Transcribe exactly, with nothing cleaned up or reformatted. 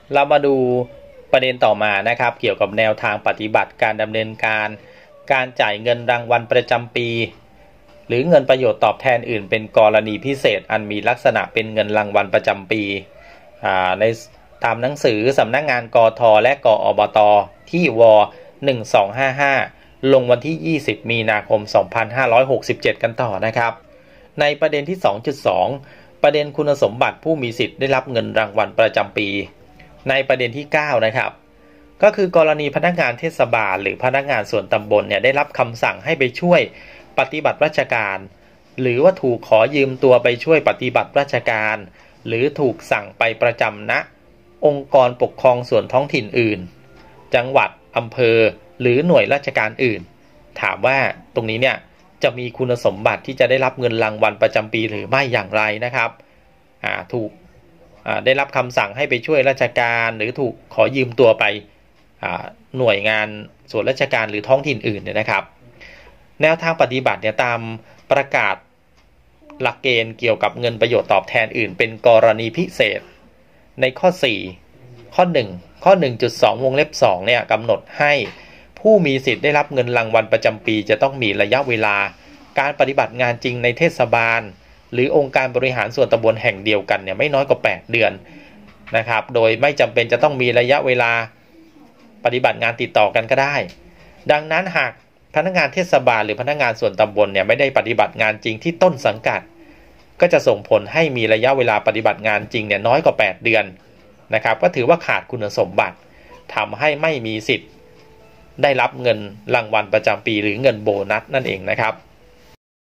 เรามาดูประเด็นต่อมานะครับเกี่ยวกับแนวทางปฏิบัติการดำเนินการการจ่ายเงินรางวัลประจำปีหรือเงินประโยชน์ตอบแทนอื่นเป็นกรณีพิเศษอันมีลักษณะเป็นเงินรางวัลประจำปีในตามหนังสือสำนักงานกทและกอบตที่วหนึ่งสองห้าห้าลงวันที่ยี่สิบมีนาคมสองพันห้าร้อยหกสิบเจ็ดกันต่อนะครับในประเด็นที่ สองจุดสอง ประเด็นคุณสมบัติผู้มีสิทธิ์ได้รับเงินรางวัลประจำปีในประเด็นที่เก้านะครับก็คือกรณีพนักงานเทศบาลหรือพนักงานส่วนตำบลเนี่ยได้รับคำสั่งให้ไปช่วยปฏิบัติราชการหรือว่าถูกขอยืมตัวไปช่วยปฏิบัติราชการหรือถูกสั่งไปประจำณองค์กรปกครองส่วนท้องถิ่นอื่นจังหวัดอำเภอหรือหน่วยราชการอื่นถามว่าตรงนี้เนี่ยจะมีคุณสมบัติที่จะได้รับเงินรางวัลประจำปีหรือไม่อย่างไรนะครับอ่าถูกอ่าได้รับคำสั่งให้ไปช่วยราชการหรือถูกขอยืมตัวไปอ่าหน่วยงานส่วนราชการหรือท้องถิ่นอื่นเนี่ยนะครับแนวทางปฏิบัติเนี่ยตามประกาศหลักเกณฑ์เกี่ยวกับเงินประโยชน์ตอบแทนอื่นเป็นกรณีพิเศษในข้อสี่ข้อหนึ่งข้อ หนึ่งจุดสอง วงเล็บสองเนี่ยกำหนดให้ผู้มีสิทธิ์ได้รับเงินรางวัลประจำปีจะต้องมีระยะเวลาการปฏิบัติงานจริงในเทศบาลหรือองค์การบริหารส่วนตำบลแห่งเดียวกันเนี่ยไม่น้อยกว่าแปดเดือนนะครับโดยไม่จำเป็นจะต้องมีระยะเวลาปฏิบัติงานติดต่อกันก็ได้ดังนั้นหากพนักงานเทศบาลหรือพนักงานส่วนตำบลเนี่ยไม่ได้ปฏิบัติงานจริงที่ต้นสังกัดก็จะส่งผลให้มีระยะเวลาปฏิบัติงานจริงเนี่ยน้อยกว่าแปดเดือนนะครับก็ถือว่าขาดคุณสมบัติทำให้ไม่มีสิทธิ์ได้รับเงินรางวัลประจำปีหรือเงินโบนัสนั่นเองนะครับ